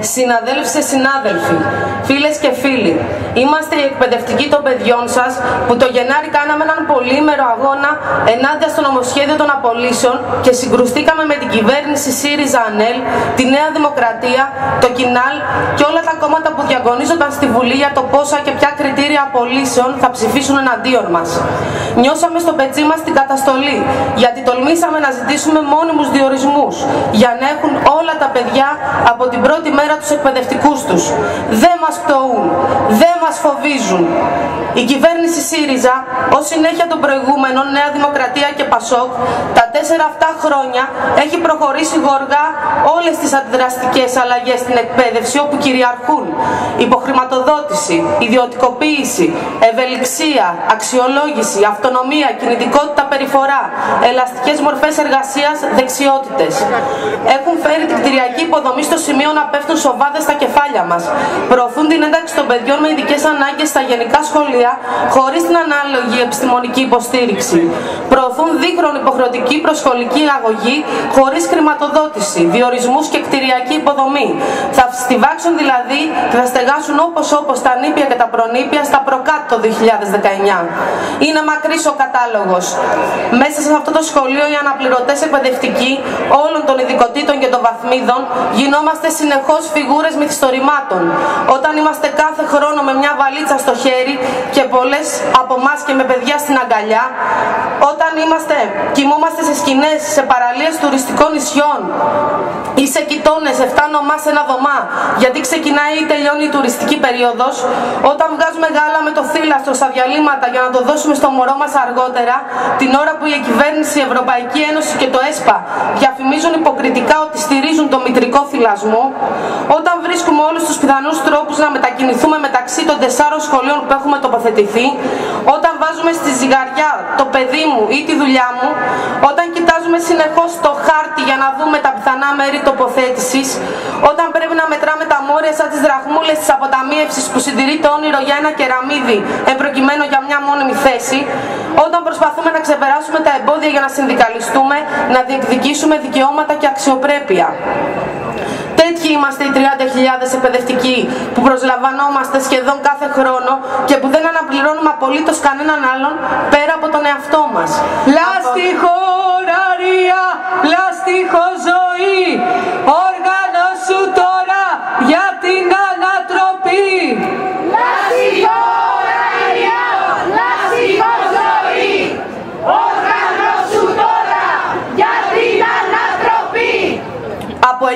συναδέλφοι, συνάδελφοι, φίλες και φίλοι, είμαστε οι εκπαιδευτικοί των παιδιών σας που το Γενάρη κάναμε έναν πολύμερο αγώνα ενάντια στο νομοσχέδιο των απολύσεων και συγκρουστήκαμε με την κυβέρνηση ΣΥΡΙΖΑ-ΑΝΕΛ, τη Νέα Δημοκρατία, το ΚΙΝΑΛ και όλα τα κόμματα που διαγωνίζονταν στη Βουλή για το πόσα και ποια κριτήρια απολύσεων θα ψηφίσουν εναντίον μας. Νιώσαμε στο πετσί μας την καταστολή, γιατί τολμήσαμε να ζητήσουμε μόνιμους διορισμούς για να έχουν όλα τα παιδιά από την πρώτη μέρα τους εκπαιδευτικούς τους. Δεν μας πτωούν, δεν μας φοβίζουν. Η κυβέρνηση ΣΥΡΙΖΑ, ως συνέχεια των προηγούμενων Νέα Δημοκρατία και ΠΑΣΟΚ, τα 4 αυτά χρόνια έχει προχωρήσει γοργά όλες τις αντιδραστικές αλλαγές στην εκπαίδευση όπου κυριαρχούν υποχρηματοδότηση, ιδιωτικοποίηση, ευελιξία, αξιολόγηση, αυτονομία, κινητικότητα, περιφορά, ελαστικές μορφές εργασίας, δεξιότητες. Έχουν φέρει την κτηριακή υποδομή στο σημείο να πέφτουν σοβάδες στα κεφάλια μας. Προωθούν την ένταξη των παιδιών με ειδικές ανάγκες στα γενικά σχολεία χωρίς την ανάλογη επιστημονική υποστήριξη. Προωθούν δίχρον υποχρεωτική προσχολική αγωγή χωρίς χρηματοδότηση, διορισμούς και κτηριακή υποδομή. Θα στιβάξουν δηλαδή και θα στεγάσουν όπως τα νήπια και τα προνήπια στα προκάτω το 2019. Είναι μακρύς ο κατάλογος. Μέσα σε αυτό το σχολείο οι αναπληρωτές εκπαιδευτικοί όλων των ειδικοτήτων και των βαθμίδων γινόμαστε συνεχώς φιγούρες μυθιστορημάτων. Όταν είμαστε κάθε χρόνο με μια βαλίτσα στο χέρι και πολλές από εμάς και με παιδιά στην αγκαλιά, όταν κοιμόμαστε σε σκηνές, σε παραλίες τουριστικών νησιών ή σε κοιτώνες 7 νομά σε ένα δωμά γιατί ξεκινάει ή τελειώνει η τουριστική περίοδος, όταν βγάζουμε γάλα με το θύλαστρο στα διαλύματα για να το δώσουμε στο μωρό μας αργότερα, την ώρα που η κυβέρνηση, η Ευρωπαϊκή Ένωση και το ΕΣΠΑ διαφημίζουν υποκριτικά ότι στηρίζουν το μητρικό θυλασμό, όταν βρίσκουμε όλους τους πιθανούς τρόπους να μετακινηθούμε μεταξύ των 4 σχολείων που έχουμε τοποθετηθεί, όταν βάζουμε στη ζυγαριά το παιδί μου ή τη δουλειά μου, όταν κοιτάζουμε συνεχώς το χάρτη για να δούμε τα πιθανά μέρη τοποθέτησης, όταν πρέπει να μετράμε τα μόρια σαν τις δραχμούλες της αποταμίευσης που συντηρεί το όνειρο για ένα κεραμίδι εμπροκειμένου για μια μόνιμη θέση, όταν προσπαθούμε να ξεπεράσουμε τα εμπόδια για να συνδικαλιστούμε, να διεκδικήσουμε δικαιώματα και αξιοπρέπεια. Τέτοιοι είμαστε οι 30.000 εκπαιδευτικοί που προσλαμβανόμαστε σχεδόν κάθε χρόνο και που δεν αναπληρώνουμε απολύτως κανέναν άλλον πέρα από τον εαυτό μας. Λάστιχο ραρία, λάστιχο ζωή, οργανώσου τώρα για την ανατροπή. Λάστιχο ραρία, λάστιχο ζωή, οργανώσου τώρα για την ανατροπή. Από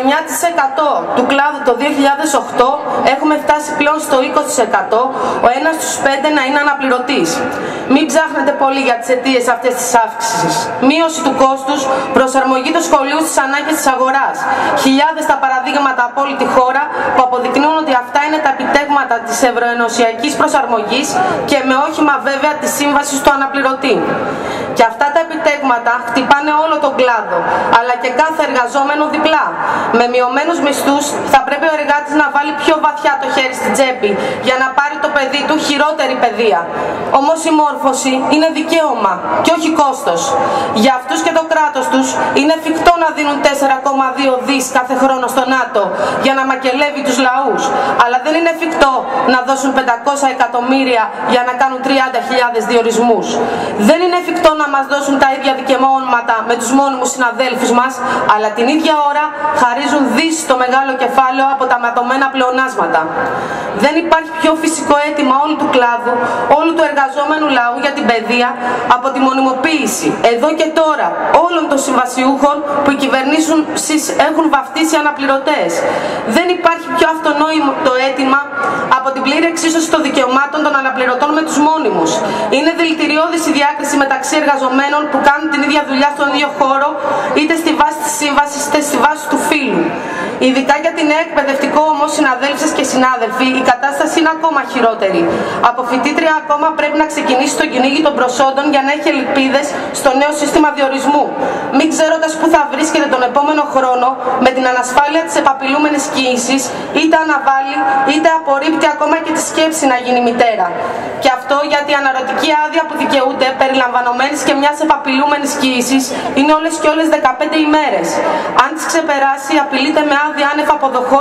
9% του κλάδου το 2008 έχουμε φτάσει πλέον στο 20%, ο ένας στους 5 να είναι αναπληρωτής. Μην ψάχνετε πολύ για τις αιτίες αυτές της αύξησης. Μείωση του κόστους, προσαρμογή του σχολείου στις ανάγκες της αγοράς. Χιλιάδες τα παραδείγματα από όλη τη χώρα που αποδεικνύουν ότι αυτά είναι τα επιτεύγματα της ευρωενωσιακής προσαρμογής και με όχημα βέβαια της σύμβασης του αναπληρωτή. Και αυτά τα επιτεύγματα χτυπάνε όλο τον κλάδο, αλλά και κάθε εργαζόμενο διπλά. Με μειωμένους μισθούς θα πρέπει ο εργάτης να βάλει πιο βαθιά το χέρι στην τσέπη για να πάρει το παιδί του χειρότερη παιδεία. Όμως η μόρφωση είναι δικαίωμα και όχι κόστος. Για αυτούς και το κράτος τους είναι εφικτό να δίνουν 4,2 δις κάθε χρόνο στο ΝΑΤΟ για να μακελεύει τους λαούς. Αλλά δεν είναι εφικτό να δώσουν 500 εκατομμύρια για να κάνουν 30.000 διορισμούς. Δεν είναι εφικτό να μας δώσουν τα ίδια δικαιώματα με τους μόνιμους συναδέλφους μας, αλλά την ίδια ώρα χαρίζουν δις το μεγάλο κεφάλαιο από τα ματωμένα πλεονάσματα. Δεν υπάρχει πιο φυσικό αίτημα όλου του κλάδου, όλου του εργαζόμενου λαού για την παιδεία από τη μονιμοποίηση, εδώ και τώρα, όλων των συμβασιούχων που οι κυβερνήσεις έχουν βαφτίσει αναπληρωτές. Δεν υπάρχει πιο αυτονόητο το αίτημα από την πλήρη εξίσωση των δικαιωμάτων των αναπληρωτών με τους μόνιμους. Είναι δηλητηριώδης η διάκριση μεταξύ εργαζομένων που κάνουν την ίδια δουλειά στον ίδιο χώρο, είτε στη βάση της σύμβασης είτε στη βάση του φύλου. Ειδικά για την εκπαιδευτικό όμως, συναδέλφες και συνάδελφοι, η κατάσταση είναι ακόμα χειρότερη. Από φοιτήτρια ακόμα πρέπει να ξεκινήσει το κυνήγι των προσόντων για να έχει ελπίδες στο νέο σύστημα διορισμού. Μην ξέροντας πού θα βρίσκεται τον επόμενο χρόνο με την ανασφάλεια της επαπειλούμενης κοίησης, είτε αναβάλει είτε απορρίπτει ακόμα και τη σκέψη να γίνει μητέρα. Και αυτό γιατί η αναρωτική άδεια που δικαιούται, περιλαμβανομένης και μιας επαπειλούμενης κοίησης, είναι όλες και όλες 15 ημέρες. Αν τις ξεπεράσει, απειλείται με άδεια άνευ αποδοχών ή ακόμα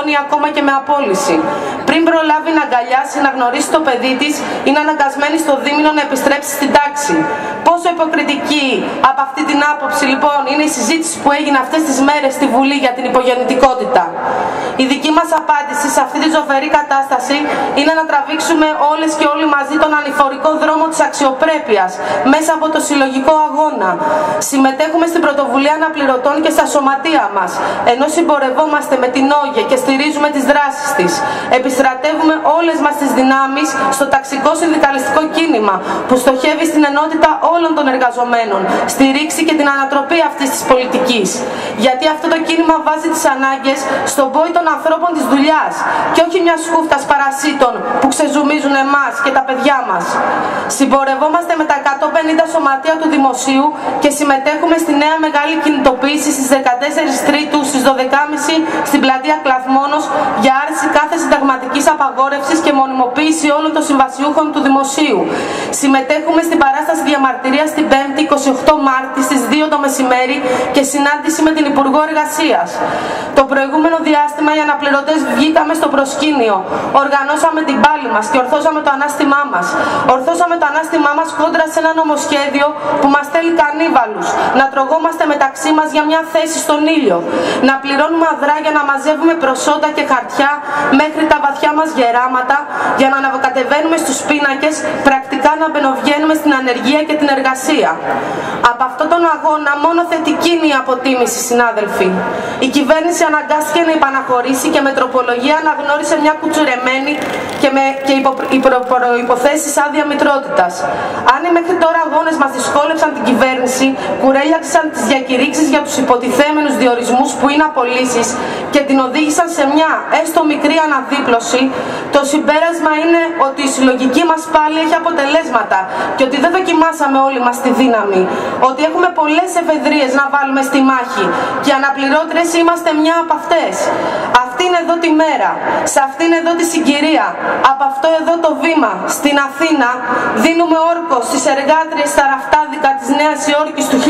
και με απόλυση. Πριν προλάβει να αγκαλιάσει, να γνωρίσει το παιδί της, είναι αναγκασμένη στο δίμηνο να επιστρέψει στην τάξη. Πόσο υποκριτική από αυτή την άποψη λοιπόν είναι η συζήτηση που έγινε αυτές τις μέρες στη Βουλή για την υπογεννητικότητα. Η δική μας απάντηση σε αυτή τη ζωφερή κατάσταση είναι να τραβήξουμε όλες και όλοι μαζί τον ανηφορικό δρόμο της αξιοπρέπειας μέσα από το συλλογικό αγώνα. Συμμετέχουμε στην πρωτοβουλία αναπληρωτών και στα σωματεία μας, ενώ συμπορευόμαστε με την ΟΓΕ και στηρίζουμε τις δράσεις της. Επιστρατεύουμε όλες μας τις δυνάμεις στο ταξικό συνδικαλιστικό κίνημα που στοχεύει στην ενότητα όλων των εργαζομένων, στη ρήξη και την ανατροπή αυτής της πολιτικής. Γιατί αυτό το κίνημα βάζει τις ανάγκες στον πόη των ανθρώπων της δουλειάς και όχι μιας χούφτας παρασίτων που ξεζουμίζουν εμάς και τα παιδιά μας. Συμπορευόμαστε με τα 150 σωματεία του Δημοσίου και συμμετέχουμε στη νέα μεγάλη κινητοποίηση στις 14 Τρίτου στις 12.30 στην πλατεία Κλαθμόνος για άρση κάθε συνταγματικής απαγόρευσης και μονιμοποίηση όλων των συμβασιούχων του Δημοσίου. Συμμετέχουμε στην παράσταση διαμαρτυρίας την 5η 28 Μάρτη στις 2 το μεσημέρι και συνάντηση με την Υπουργό Εργασίας. Το προηγούμενο διάστημα οι αναπληρωτές βγήκαμε στο προσκήνιο, οργανώσαμε την πάλη μας και ορθώσαμε το ανάστημά μας. Ορθώσαμε το ανάστημά μας κόντρα σε ένα νομοσχέδιο που μας θέλει κανίβαλους, να τρογόμαστε μεταξύ μας για μια θέση στον ήλιο, να πληρώνουμε αδρά για να μαζεύουμε προσόντα και χαρτιά μέχρι τα βαθιά μας γεράματα, για να αναβοκατεβαίνουμε στους πίνακες, πρακτικά να μπαινοβγαίνουμε στην ανεργία και την εργασία. Από αυτόν τον αγώνα μόνο θετική είναι η αποτίμηση, συνάδελφοι. Η κυβέρνηση αναγκάστηκε να υπαναχωρήσει και με τροπολογία αναγνώρισε μια κουτσουρεμένη και προϋποθέσεις άδεια μητρότητας. Αν οι μέχρι τώρα αγώνες μας δυσκόλεψαν την κυβέρνηση, κουρέλιαξαν τις διακηρύξεις για τους υποτιθέμενους διορισμούς που είναι απολύσεις και την οδήγησαν σε μια έστω μικρή αναδίπλωση, το συμπέρασμα είναι ότι η συλλογική μας πάλη έχει αποτελέσματα και ότι δεν δοκιμάσαμε όλοι μας τη δύναμη, ότι έχουμε πολλές εφεδρίες να βάλουμε στη μάχη και οι αναπληρώτριες είμαστε μια από αυτές. Αυτή είναι εδώ τη μέρα, σε αυτήν εδώ τη συγκυρία, από αυτό εδώ το βήμα, στην Αθήνα, δίνουμε όρκο στις εργάτριες στα ραφτάδικα της Νέας Υόρκης του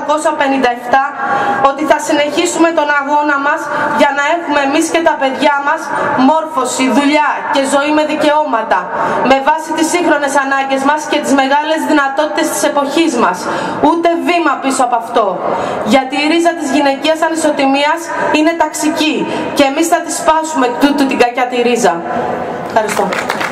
1857 ότι θα συνεχίσουμε τον αγώνα μας για να έχουμε εμείς και τα παιδιά μας μόρφωση, δουλειά και ζωή με δικαιώματα, με βάση τις σύγχρονες ανάγκες μας και τις μεγάλες δυνατότητες της εποχής μας. Ούτε βήμα πίσω από αυτό. Γιατί η ρίζα της γυναικείας ανισοτιμίας είναι ταξική και εμείς θα τη σπάσουμε τούτου την κακιά τη ρίζα. Ευχαριστώ.